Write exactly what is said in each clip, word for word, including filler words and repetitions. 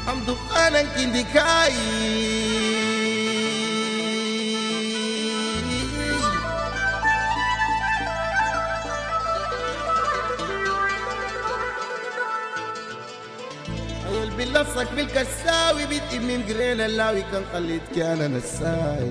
am dukanan kindikai ayol billasak bilkasawi bitimim grena lawi kan qalit kana nasai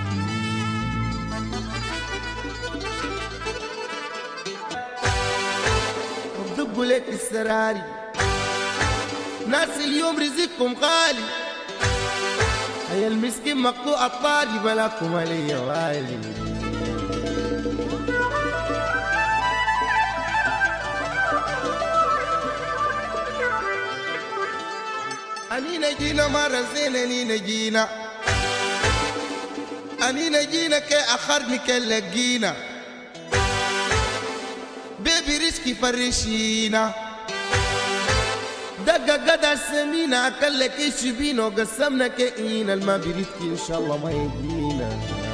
ضبوا لك السراري ناس اليوم رزقكم غالي هيا المسكين مقطوع الطاري بلاكم علي والي أنينا جينا مرة زين أنينا جينا أنينا جينا كي أخرني كي لقينا بيبي ريسكي فرشينا دقا قدا سمينا أكلك إيش بينا وقسمنا كئينا الما بريدكي إن شاء الله ما يجينا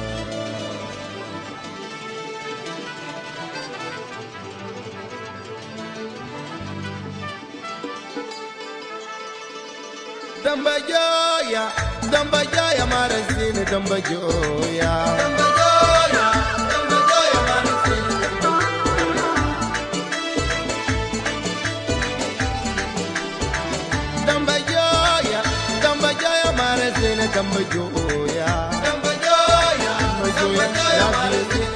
دمبا جويا دمبا جويا ما رزيني دمبا جويا دمبا جويا دمبا جويا ما رزيني دمبا جويا دمبا جويا ما رزيني دمبا جويا دمبا جويا دمبا جويا ما رزيني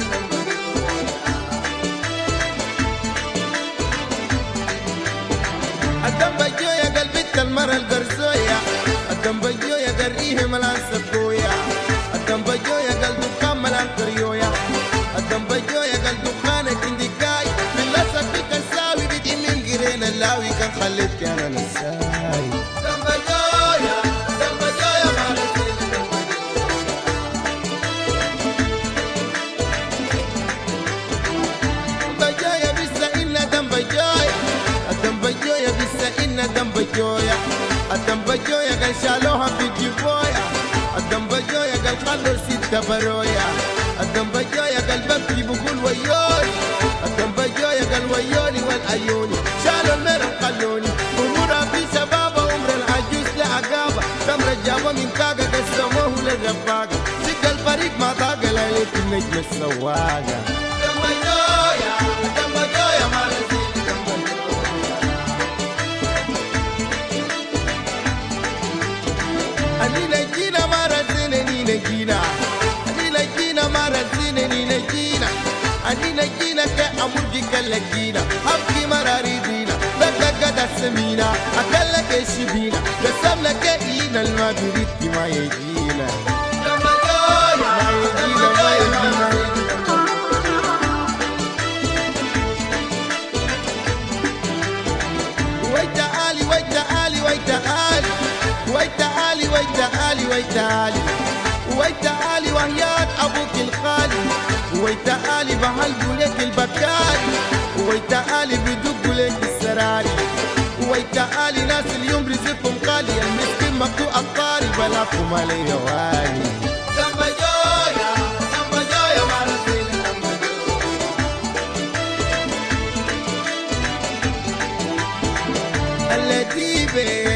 الدمبا جويا قلبت المرة القرصويا الدمبا جويا قريه ملان سبويا الدمبا جويا قل دخان ملان كريويا الدمبا جويا قل دخانك اندكاي بالله سبيك الساوي بدي من قرين اللاوي كان خليت كان نساي دمبا جويا دمبا جويا ما رسيني دمبا جويا بسا إنا دمبا جويا الدمبا جويا بسا إنا دمبا جويا الدمبا جويا قال شالوها في جيبويا الدمبا جويا قال خلوا ستة برويا الدمبا جويا قال ببكي بقول ويوني الدمبا جويا قال ويوني والعيوني شالوا المرم خلوني أمورها في شبابة عمر العجوز لعقابة تمر الجابة من كاكا قسموه للرفاقة سك الفريق ما طاقة ليلة النجم السواقة دمبا جويا الدمبا جويا ما رزيني دمبا أنينا جينا مرة زين أنينا جينا أنينا جينا مرة زين أنينا جينا أنينا جينا كأمرجي كالجينا حبكي مرة ريدينا لك قد سمينا أكلك إيش بينا قسمنا كإينا الما بريدكي ما يجينا ما يجينا ما يجينا ويتعالي ويتعالي ويتعالي ويتعالي ويتعالي ويتعالي ويتعالي وهيات أبوك الخالي ويتعالي بهلبوا لك البكاري ويتعالي بدقوا لك السراري ويتعالي ناس اليوم رزقكم غالي المسكين مقطوع الطاري بلاكم عليه والي دمبا جويا دمبا جويا ما رزيني دمبا جويا اللتيبة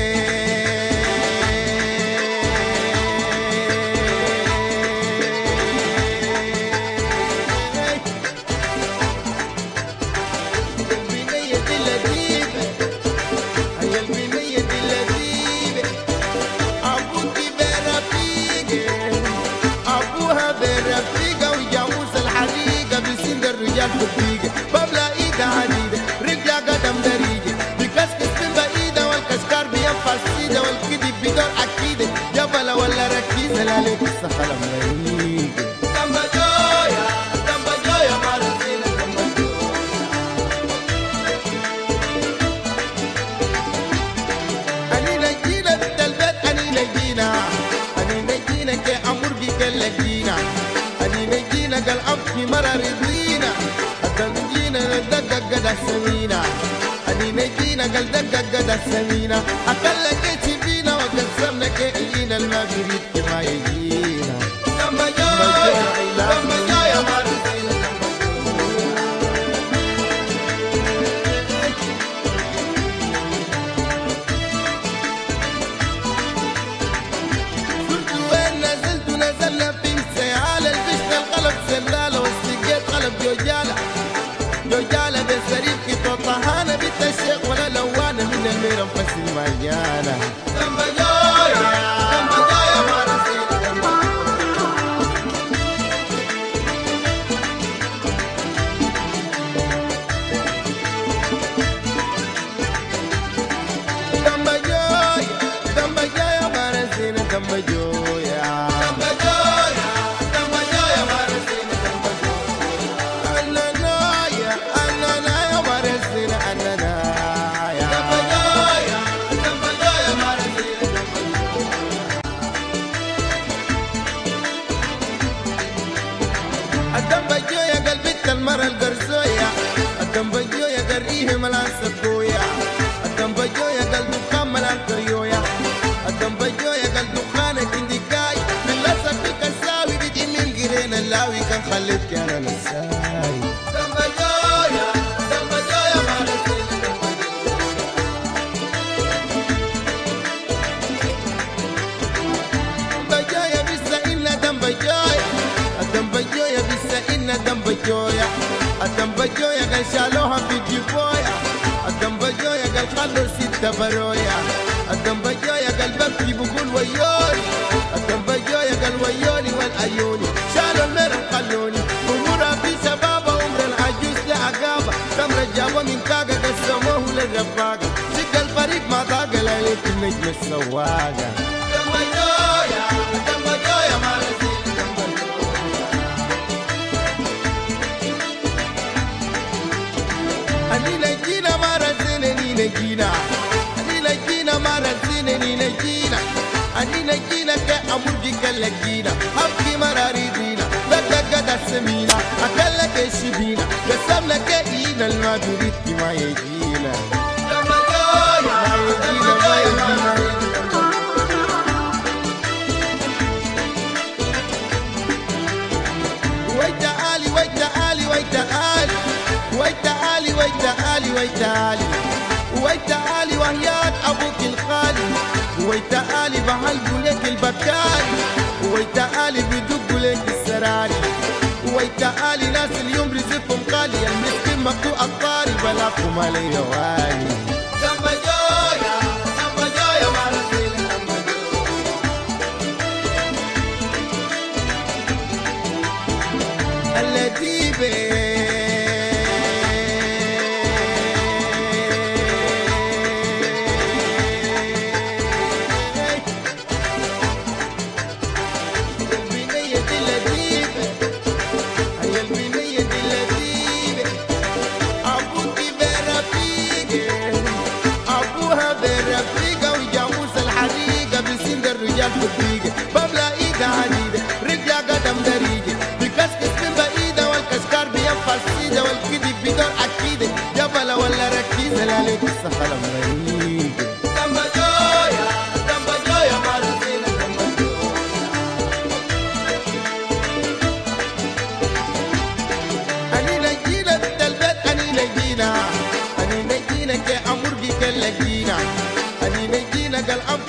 بابلا ايدها عديدة رجلها قدم دريجة بكسكس من بعيدة والكشكار بينفع السيدة والكذب بدون أكيدة جبلة ولا ركيزة لا ليك السخلة مريجة دمبا جويا دمبا جويا ما رزيني دمبا جويا أنينا جينا بنت البيت أنينا جينا أنينا جينا كي أمرجي كالجينا أنينا جينا قال أبكي مرة رضينا جينا دقق قد سمينا أنينا جينا قال دقق قد سمينا أكلك إيش بينا وقسمنا كإينا الما بريدك ما يجينا دمبا جويا دمبا جويا ما رزيني جانا دمبا جويا دمبا جويا مرسين دمبا جويا دمبا جويا مرسين دمبا جويا دمبا جويا دمبا جويا مرسين دمبا جويا أنا نايا أنا نايا مرسين أنا نايا دمبا جويا دمبا جويا مرسين دمبا جويا الدمبا جويا قلبت المرة القرصوية الدمبا جويا قريه ملان سكويا الدمبا جويا قلب دخان ملان كريويا الدمبا جويا قلب دخانك اندكاي باللسة في كساوي بدي من قرين اللاوي كان خليتك انا نساي دمبا جويا دمبا جويا مرسين دمبا جويا بسا إنا دمبا جويا الدمبا جويا بسا إنا دمبا جويا الدمبا جويا قال شالوها في جيبويا الدمبا جويا قال خلوا ستة برويا الدمبا جويا قال ببكي بقول ويوني الدمبا جويا قال ويوني والعيوني شالوا المرم خلوني أمورها في شبابة عمر العجوز لعقابة تمر جابوا من كاكا قسموه للرفاقة سك الفريق ما ضاق ليلة النجم السواقة دمبا جويا دمبا جويا مرسين دمبا أنينا جينا مرسين أنينا جينا أنينا جينا مرسين أنينا جينا أنينا جينا كأمورجي كالجينا أبكي مراري دينا لك قد السمينة أكلك الشبينة قسمنا كإينا الما تريد ما يجينا دمبا جويا دمبا جويا ويتعالي ويتعالي ويتعالي ويتعالي ويتعالي ويتعالي ويتعالي وهيات أبوك الخالي ويتعالي بحلقوا لك البكاري ويتعالي بدقوا لك السراري ويتعالي ناس اليوم رزقكم غالي المسكين مقطوع الطاري بلاكم علي والي دمبا جويا دمبا جويا مرسين دمبا جويا اللذيذة بملا ايدها عديدة رجلها قدم دريجة بكسكس من بعيدة والكسكار بينفع السيدة والكذب بدون أكيدة جبلة ولا ركيزة لا ليك السخرة مريجة دمبا جويا دمبا جويا مرسين دمبا جويا أنينا جينا بنت البيت أنينا جينا أنينا جينا كأمورجي كالجينا أنينا جينا قال